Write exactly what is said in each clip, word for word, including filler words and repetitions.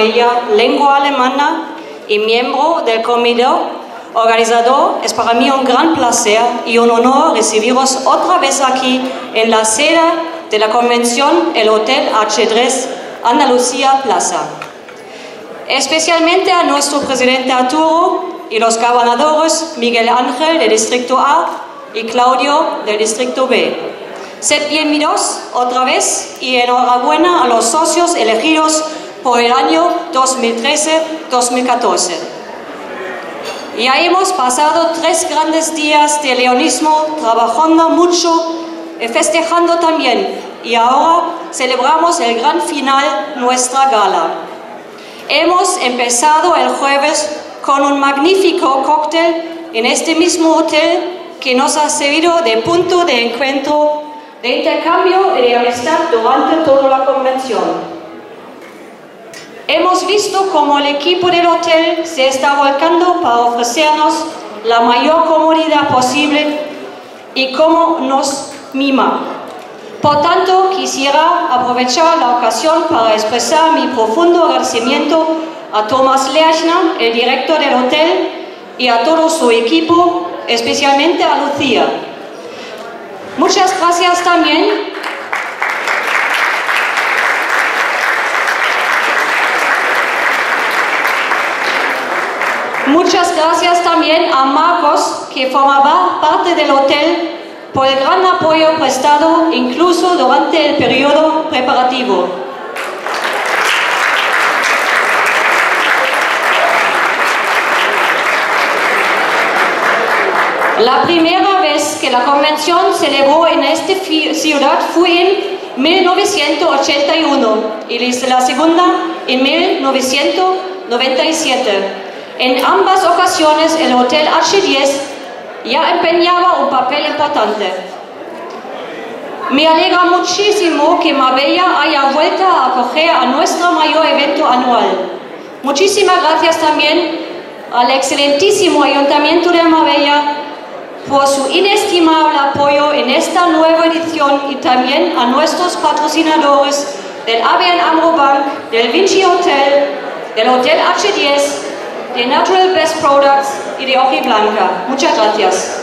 Marbella lengua alemana y miembro del comité organizador, es para mí un gran placer y un honor recibiros otra vez aquí en la sede de la convención, el Hotel H tres Andalucía Plaza. Especialmente a nuestro presidente Arturo y los gobernadores Miguel Ángel del Distrito A y Claudio del Distrito B. Sed bienvenidos otra vez y enhorabuena a los socios elegidos por el año dos mil trece dos mil catorce. Ya hemos pasado tres grandes días de leonismo, trabajando mucho y festejando también, y ahora celebramos el gran final, nuestra gala. Hemos empezado el jueves con un magnífico cóctel en este mismo hotel que nos ha servido de punto de encuentro, de intercambio y de amistad durante toda la convención. Hemos visto cómo el equipo del hotel se está volcando para ofrecernos la mayor comodidad posible y cómo nos mima. Por tanto, quisiera aprovechar la ocasión para expresar mi profundo agradecimiento a Thomas Lerchner, el director del hotel, y a todo su equipo, especialmente a Lucía. Muchas gracias también Muchas gracias también a Marcos, que formaba parte del hotel, por el gran apoyo prestado incluso durante el periodo preparativo. La primera vez que la convención se celebró en esta ciudad fue en mil novecientos ochenta y uno y la segunda en mil novecientos noventa y siete. En ambas ocasiones el Hotel H diez ya empeñaba un papel importante. Me alegra muchísimo que Marbella haya vuelto a acoger a nuestro mayor evento anual. Muchísimas gracias también al excelentísimo Ayuntamiento de Marbella por su inestimable apoyo en esta nueva edición y también a nuestros patrocinadores del A B N AMRO Bank, del Vinci Hotel, del Hotel H diez, de Natural Best Products y de Hojiblanca. Muchas gracias.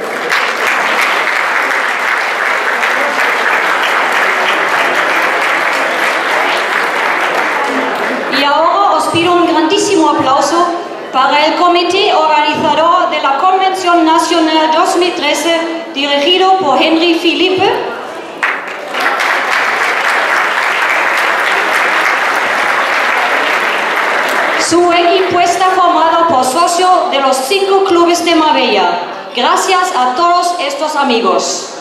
Y ahora os pido un grandísimo aplauso para el comité organizador de la Convención Nacional dos mil trece, dirigido por Henry Philippe, su equipo está formado por socios de los cinco clubes de Marbella. Gracias a todos estos amigos.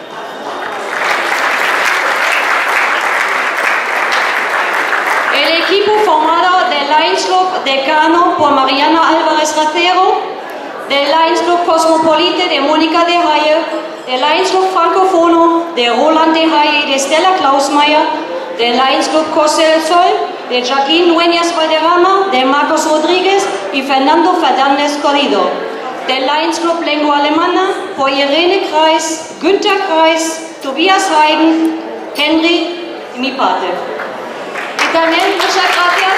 El equipo formado del Lions Club Decano por Mariana Álvarez Racero, del Lions Club Cosmopolite de Mónica de Haye, del Lions Club Francofono de Roland de Haye y de Stella Klausmeier, del Lions Club Costa del Sol, de Joaquín Dueñas Valderrama, de Marcos Rodríguez y Fernando Fernández Corrido, del Lions Club Lengua Alemana por Irene Kreis, Günther Kreis, Tobias Heiden, Henry y mi parte. Y también muchas gracias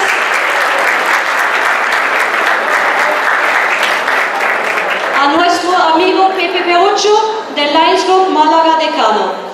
a nuestro amigo Pepe Perucho del Lions Club Málaga Decano.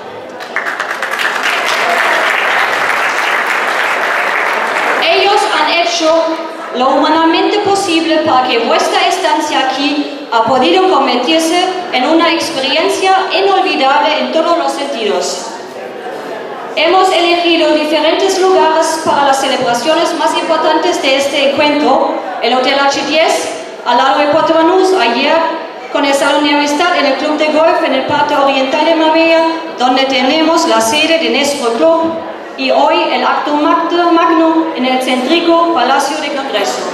Ellos han hecho lo humanamente posible para que vuestra estancia aquí ha podido convertirse en una experiencia inolvidable en todos los sentidos. Hemos elegido diferentes lugares para las celebraciones más importantes de este encuentro: el Hotel H diez, al lado de Puerto Banús, ayer con el Salón de Amistad en el Club de Golf en el Parte Oriental de Marbella, donde tenemos la sede de nuestro club, y hoy el acto magno en el céntrico Palacio de Congreso.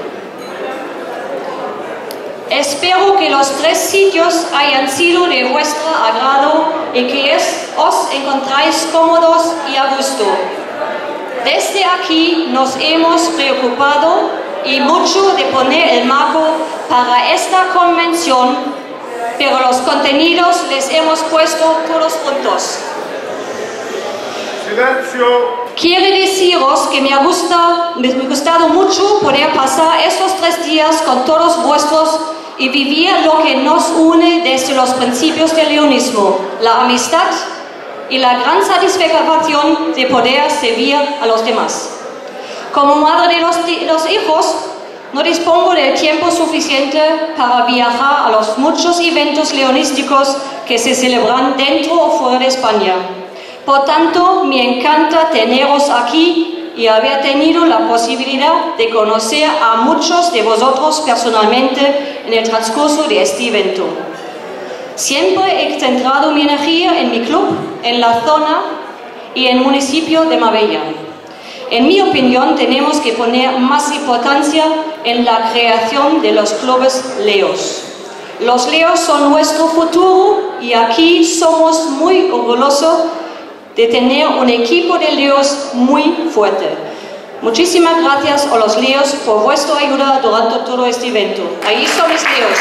Espero que los tres sitios hayan sido de vuestro agrado y que es, os encontráis cómodos y a gusto. Desde aquí nos hemos preocupado y mucho de poner el marco para esta convención, pero los contenidos les hemos puesto todos juntos. Silencio. Quiero deciros que me ha, gusta, me ha gustado mucho poder pasar estos tres días con todos vuestros y vivir lo que nos une desde los principios del leonismo, la amistad y la gran satisfacción de poder servir a los demás. Como madre de los, los hijos, no dispongo del tiempo suficiente para viajar a los muchos eventos leonísticos que se celebran dentro o fuera de España. Por tanto, me encanta teneros aquí y haber tenido la posibilidad de conocer a muchos de vosotros personalmente en el transcurso de este evento. Siempre he centrado mi energía en mi club, en la zona y en el municipio de Marbella. En mi opinión, tenemos que poner más importancia en la creación de los clubes Leos. Los Leos son nuestro futuro y aquí somos muy orgullosos de tener un equipo de Leos muy fuerte. Muchísimas gracias a los Leos por vuestra ayuda durante todo este evento. Ahí son mis Leos.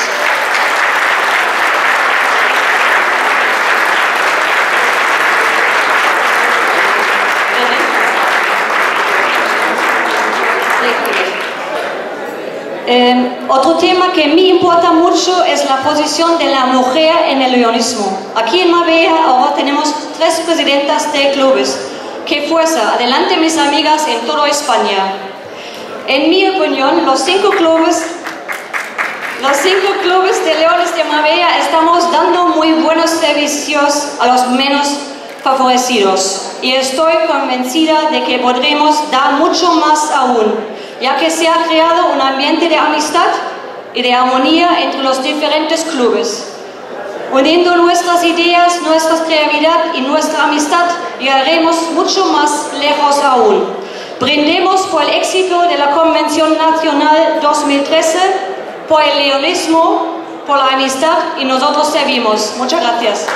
Eh, otro tema que me importa mucho es la posición de la mujer en el leonismo. Aquí en Marbella ahora tenemos tres presidentas de clubes. ¡Qué fuerza! Adelante mis amigas en toda España. En mi opinión, los cinco clubes, los cinco clubes de leones de Marbella estamos dando muy buenos servicios a los menos favorecidos. Y estoy convencida de que podremos dar mucho más aún, ya que se ha creado un ambiente de amistad y de armonía entre los diferentes clubes. Uniendo nuestras ideas, nuestra creatividad y nuestra amistad, llegaremos mucho más lejos aún. Brindemos por el éxito de la Convención Nacional dos mil trece, por el leonismo, por la amistad y nosotros servimos. Muchas gracias.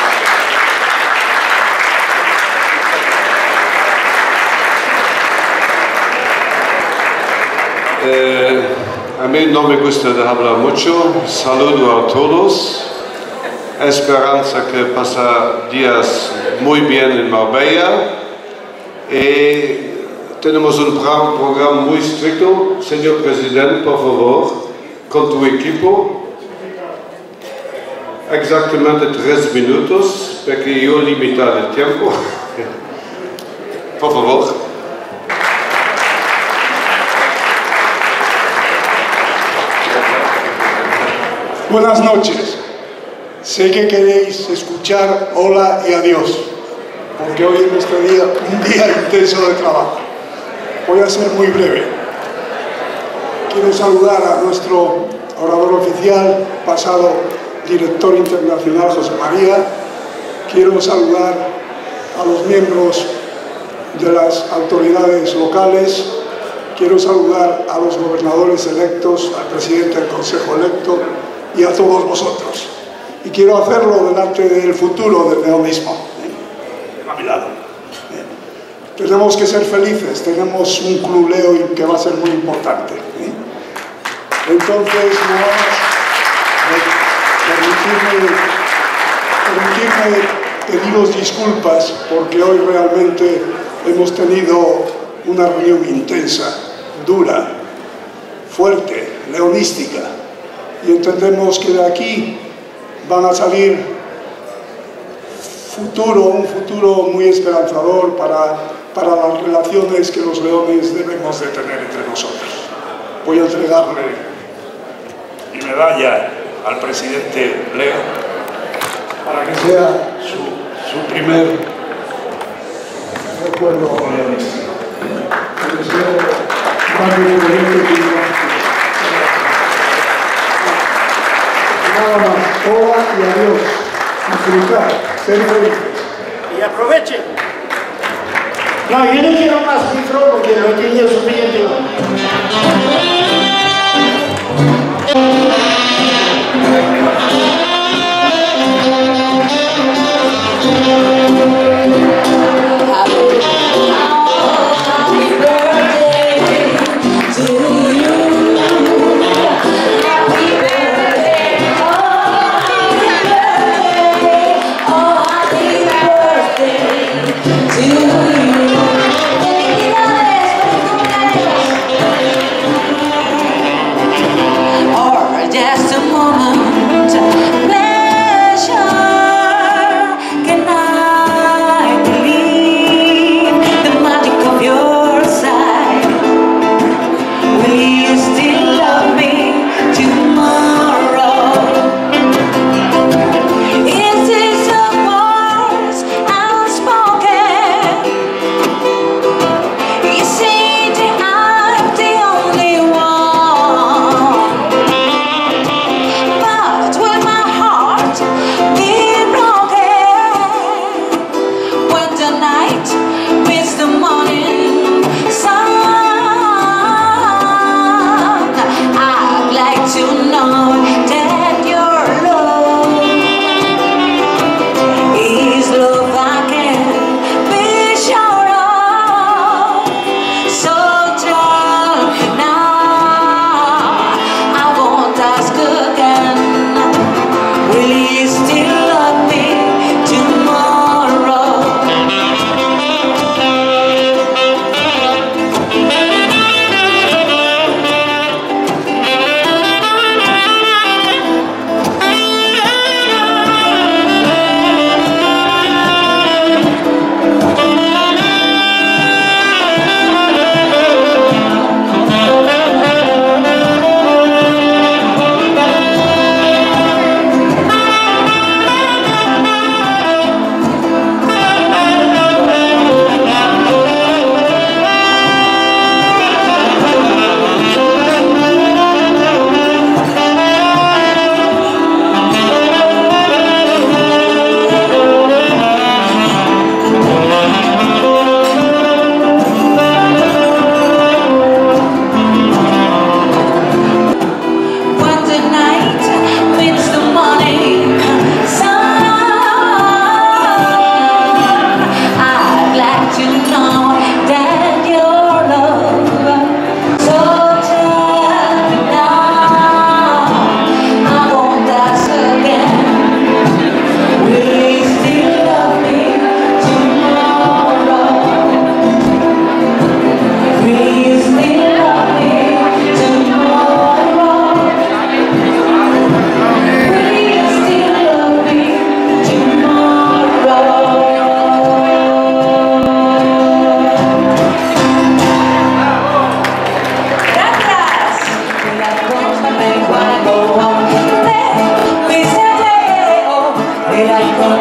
Eh, a mí no me gusta de hablar mucho. Saludo a todos. Esperanza que pasa días muy bien en Marbella. Y tenemos un programa muy estricto. Señor Presidente, por favor, con tu equipo. Exactamente tres minutos, porque yo limito el tiempo. Por favor. Buenas noches. Sé que queréis escuchar hola y adiós, porque hoy es nuestro día, un día intenso de trabajo. Voy a ser muy breve. Quiero saludar a nuestro orador oficial, pasado director internacional José María. Quiero saludar a los miembros de las autoridades locales. Quiero saludar a los gobernadores electos, al presidente del Consejo electo y a todos vosotros. Y quiero hacerlo delante del futuro del leonismo, ¿eh? a mi lado. ¿eh? Tenemos que ser felices, tenemos un club Leo que va a ser muy importante. ¿eh? Entonces, no, permitirme, permitirme pediros disculpas porque hoy realmente hemos tenido una reunión intensa, dura, fuerte, leonística. Y entendemos que de aquí van a salir futuro, un futuro muy esperanzador para, para las relaciones que los leones debemos de tener entre nosotros. Voy a entregarle mi medalla al presidente Leo para que sea su, su primer recuerdo leonista. Le deseo Mario Felipe. Nada más, hola y adiós. Disfrutar, ser felices. Y aprovechen. No, yo no quiero más micro porque lo he tenido suficiente. To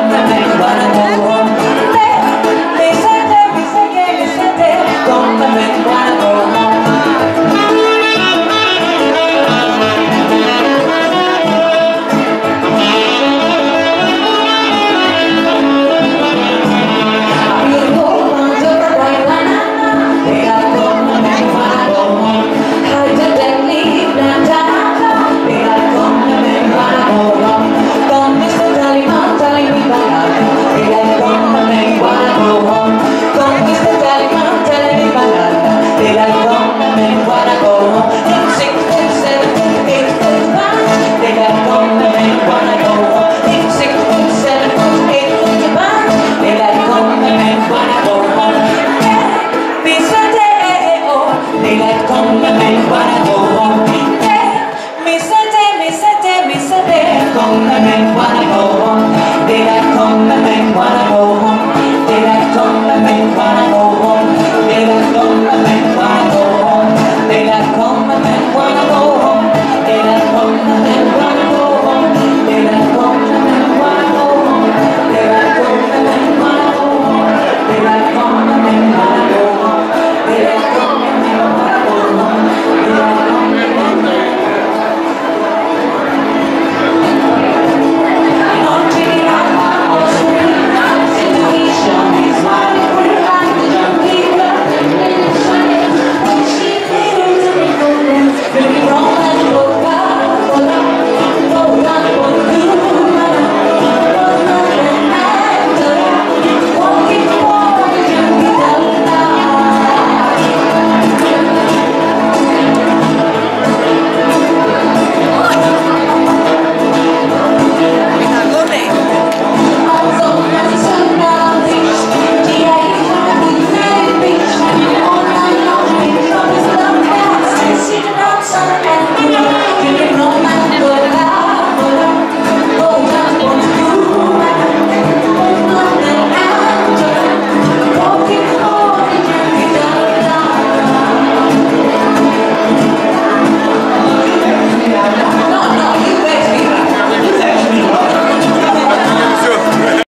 siempre me guardará.